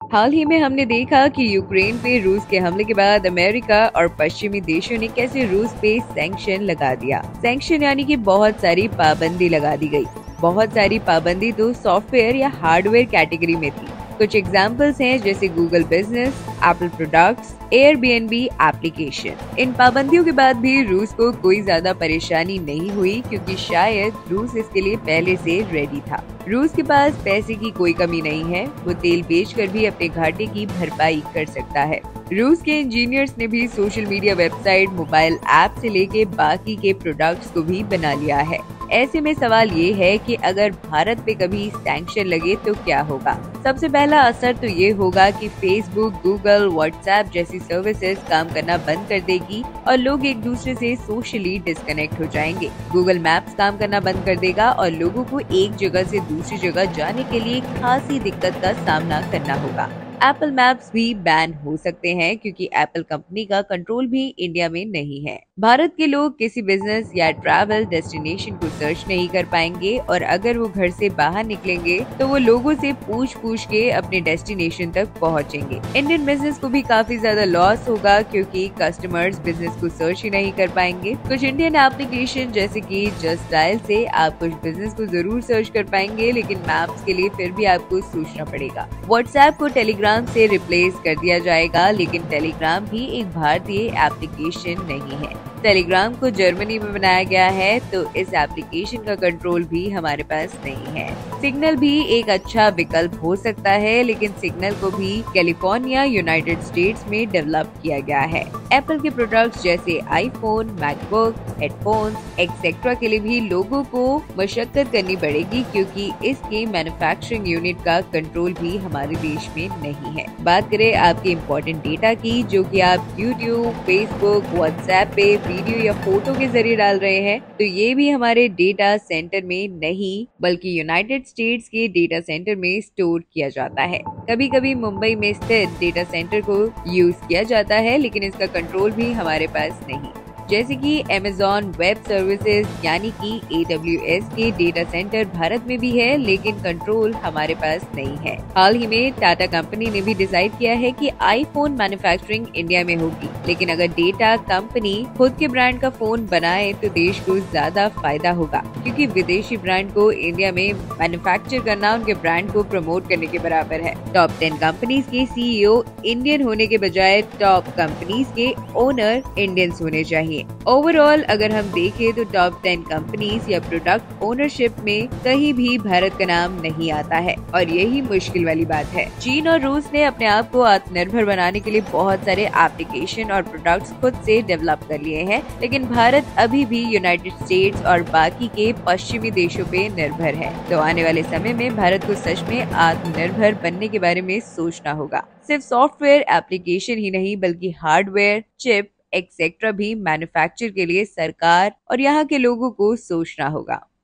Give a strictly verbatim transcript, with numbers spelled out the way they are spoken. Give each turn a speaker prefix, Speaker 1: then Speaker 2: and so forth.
Speaker 1: हाल ही में हमने देखा कि यूक्रेन पे रूस के हमले के बाद अमेरिका और पश्चिमी देशों ने कैसे रूस पे सैंक्शन लगा दिया। सैंक्शन यानी कि बहुत सारी पाबंदी लगा दी गई। बहुत सारी पाबंदी तो सॉफ्टवेयर या हार्डवेयर कैटेगरी में थी। कुछ एग्जाम्पल्स हैं जैसे Google business, Apple products, Airbnb application. इन पाबंदियों के बाद भी रूस को कोई ज्यादा परेशानी नहीं हुई क्योंकि शायद रूस इसके लिए पहले से रेडी था। रूस के पास पैसे की कोई कमी नहीं है, वो तेल बेचकर भी अपने घाटे की भरपाई कर सकता है। रूस के इंजीनियर्स ने भी social media website, mobile app से लेके बाकी के प्रोडक्ट्स को भी बना लिया है। ऐसे में सवाल ये है कि अगर भारत पे कभी सैंक्शन लगे तो क्या होगा। सबसे पहला असर तो ये होगा कि फेसबुक, गूगल, व्हाट्सएप जैसी सर्विसेज काम करना बंद कर देगी और लोग एक दूसरे से सोशली डिस्कनेक्ट हो जाएंगे। गूगल मैप्स काम करना बंद कर देगा और लोगों को एक जगह से दूसरी जगह जाने के लिए खासी दिक्कत का सामना करना होगा। एप्पल मैप्स भी बैन हो सकते हैं क्योंकि एप्पल कंपनी का कंट्रोल भी इंडिया में नहीं है। भारत के लोग किसी बिजनेस या ट्रैवल डेस्टिनेशन को सर्च नहीं कर पाएंगे और अगर वो घर से बाहर निकलेंगे तो वो लोगों से पूछ पूछ के अपने डेस्टिनेशन तक पहुंचेंगे। इंडियन बिजनेस को भी काफी ज्यादा लॉस होगा क्योंकि कस्टमर्स बिजनेस को सर्च ही नहीं कर पाएंगे। कुछ इंडियन एप्लीकेशन जैसे कि जस्ट डायल से आप कुछ बिजनेस को जरूर सर्च कर पाएंगे, लेकिन मैप्स के लिए फिर भी आपको सोचना पड़ेगा। व्हाट्सएप को टेलीग्राम से रिप्लेस कर दिया जाएगा, लेकिन टेलीग्राम भी एक भारतीय एप्लीकेशन नहीं है। टेलीग्राम को जर्मनी में बनाया गया है तो इस एप्लीकेशन का कंट्रोल भी हमारे पास नहीं है। सिग्नल भी एक अच्छा विकल्प हो सकता है, लेकिन सिग्नल को भी कैलिफोर्निया, यूनाइटेड स्टेट्स में डेवलप किया गया है। एप्पल के प्रोडक्ट्स जैसे आईफोन, मैकबुक, हेडफोन्स एक्सेट्रा के लिए भी लोगों को मशक्कत करनी पड़ेगी क्योंकि इसके मैन्युफैक्चरिंग यूनिट का कंट्रोल भी हमारे देश में नहीं है। बात करें आपके इम्पोर्टेंट डेटा की, जो कि आप यूट्यूब, फेसबुक, व्हाट्सएप पे वीडियो या फोटो के जरिए डाल रहे हैं, तो ये भी हमारे डेटा सेंटर में नहीं बल्कि यूनाइटेड स्टेट्स के डेटा सेंटर में स्टोर किया जाता है। कभी कभी मुंबई में स्थित डेटा सेंटर को यूज किया जाता है, लेकिन इसका कंट्रोल भी हमारे पास नहीं। जैसे कि Amazon वेब सर्विसेज यानी कि ए डब्ल्यू एस के डेटा सेंटर भारत में भी है, लेकिन कंट्रोल हमारे पास नहीं है। हाल ही में टाटा कंपनी ने भी डिसाइड किया है कि आईफोन मैन्युफैक्चरिंग इंडिया में होगी, लेकिन अगर डेटा कंपनी खुद के ब्रांड का फोन बनाए तो देश को ज्यादा फायदा होगा क्योंकि विदेशी ब्रांड को इंडिया में मैन्युफैक्चर करना उनके ब्रांड को प्रमोट करने के बराबर है। टॉप टेन कंपनीज के सीईओ इंडियन होने के बजाय टॉप कंपनीज के ओनर इंडियंस होने चाहिए। ओवरऑल अगर हम देखें तो टॉप टेन कंपनीज या प्रोडक्ट ओनरशिप में कहीं भी भारत का नाम नहीं आता है और यही मुश्किल वाली बात है। चीन और रूस ने अपने आप को आत्मनिर्भर बनाने के लिए बहुत सारे एप्लीकेशन और प्रोडक्ट्स खुद से डेवलप कर लिए हैं, लेकिन भारत अभी भी यूनाइटेड स्टेट्स और बाकी के पश्चिमी देशों पे निर्भर है। तो आने वाले समय में भारत को सच में आत्मनिर्भर बनने के बारे में सोचना होगा। सिर्फ सॉफ्टवेयर एप्लीकेशन ही नहीं बल्कि हार्डवेयर, चिप एक्सेट्रा भी मैन्युफैक्चर के लिए सरकार और यहाँ के लोगों को सोचना होगा।